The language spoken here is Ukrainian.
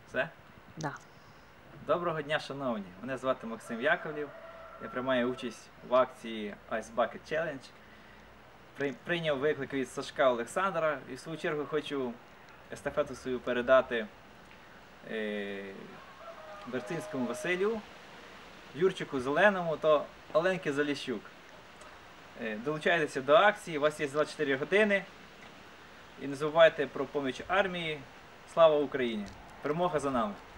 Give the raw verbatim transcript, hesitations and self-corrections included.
Все? Да. Доброго дня, шановні! Мене звати Максим Яковлів. Я приймаю участь в акції Ice Bucket Challenge. При- Прийняв виклик від Сашка Олександра і в свою чергу хочу естафету свою передати е, Берцинському Василю, Юрчику Зеленому та Оленки Заліщук. Е, долучайтеся до акції, у вас є двадцять чотири години. І не забувайте про поміч армії. Слава Україні! Перемога за нами!